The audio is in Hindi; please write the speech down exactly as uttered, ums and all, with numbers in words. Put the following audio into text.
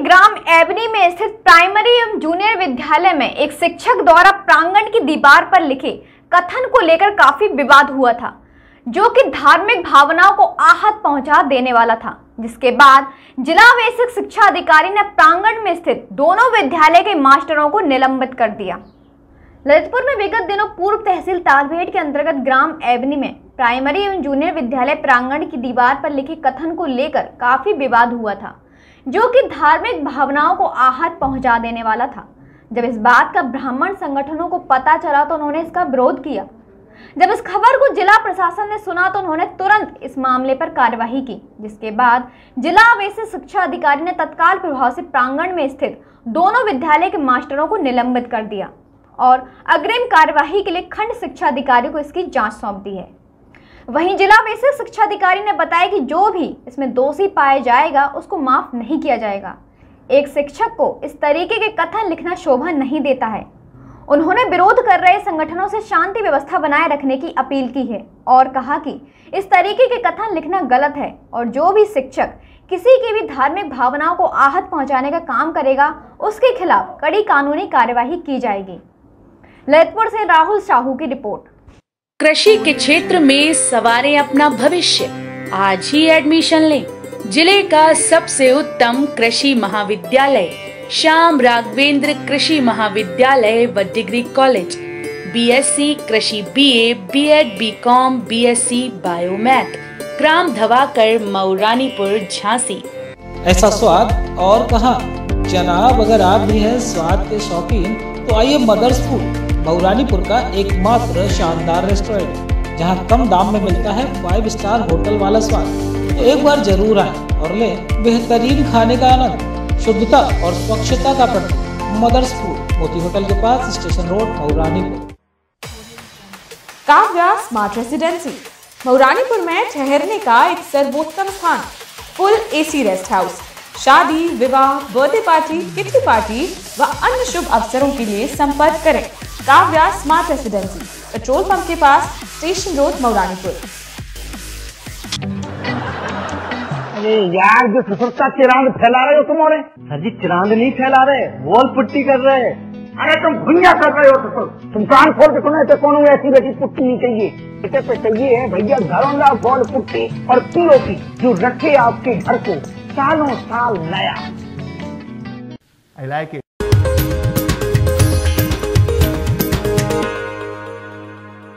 ग्राम एबनी में स्थित प्राइमरी एवं जूनियर विद्यालय में एक शिक्षक द्वारा प्रांगण की दीवार पर लिखे कथन को लेकर काफी विवाद हुआ था, जो कि धार्मिक भावनाओं को आहत पहुंचा देने वाला था। जिसके बाद जिला बेसिक शिक्षा अधिकारी ने प्रांगण में स्थित दोनों विद्यालय के मास्टरों को निलंबित कर दिया। ललितपुर में विगत दिनों पूर्व तहसील तालबेट के अंतर्गत ग्राम एबनी में प्राइमरी एवं जूनियर विद्यालय प्रांगण की दीवार पर लिखे कथन को लेकर काफी विवाद हुआ था, जो कि धार्मिक भावनाओं को आहत पहुंचा देने वाला था। जब इस बात का ब्राह्मण संगठनों को पता चला तो उन्होंने इसका विरोध किया। जब इस खबर को जिला प्रशासन ने सुना तो उन्होंने तुरंत इस मामले पर कार्यवाही की, जिसके बाद जिला बेसिक शिक्षा अधिकारी ने तत्काल प्रभाव से प्रांगण में स्थित दोनों विद्यालय के मास्टरों को निलंबित कर दिया और अग्रिम कार्यवाही के लिए खंड शिक्षा अधिकारी को इसकी जांच सौंप दी है। वहीं जिला बेसिक शिक्षा अधिकारी ने बताया कि जो भी इसमें दोषी पाया जाएगा उसको माफ नहीं किया जाएगा। एक शिक्षक को इस तरीके के कथन लिखना शोभा नहीं देता है। उन्होंने विरोध कर रहे संगठनों से शांति व्यवस्था बनाए रखने की अपील की है और कहा कि इस तरीके के कथन लिखना गलत है और जो भी शिक्षक किसी की भी धार्मिक भावनाओं को आहत पहुंचाने का काम करेगा उसके खिलाफ कड़ी कानूनी कार्यवाही की जाएगी। ललितपुर से राहुल साहू की रिपोर्ट। कृषि के क्षेत्र में सवारें अपना भविष्य, आज ही एडमिशन लें। जिले का सबसे उत्तम कृषि महाविद्यालय श्याम राघवेंद्र कृषि महाविद्यालय व डिग्री कॉलेज, बीएससी कृषि, BA, BEd, BCom, BSc biomath, ग्राम धवाकर, मऊरानीपुर, झांसी। ऐसा स्वाद और कहाँ जनाब, अगर आप भी हैं स्वाद के शौकीन तो आइए मदर्स फूड, मऊरानीपुर का एकमात्र शानदार रेस्टोरेंट, जहां कम दाम में मिलता है फाइव स्टार होटल वाला स्वाद। तो एक बार जरूर आएं और लें बेहतरीन खाने का आनंद। शुद्धता और स्वच्छता का प्रतीक मदर्स फूड, मोती होटल के पास, station road, Mauranipur. Kavya smart residency Mauranipur में ठहरने का एक सर्वोत्तम स्थान। फुल एसी रेस्ट हाउस, शादी, विवाह, बर्थडे पार्टी, किटी पार्टी व अन्य शुभ अवसरों के लिए संपर्क करें। Kavya smart residency, petrol pump के पास, स्टेशन रोड, मऊरानीपुर। अरे यार, जो ससुरता चिरांद फैला रहे हो तुम। और सर जी, चिरांद नहीं फैला रहे, वॉल पुट्टी कर रहे हैं। अरे तुम भुइया कर रहे हो ससुर। तुम कान खोल के सुने तो कौन ऐसी वैसी पुट्टी नहीं चाहिए। इसे पे चाहिए है भैया घरौंदा वॉल पुट्टी और पीओपी, जो रखे आपके घर को सालों साल नया। I like it.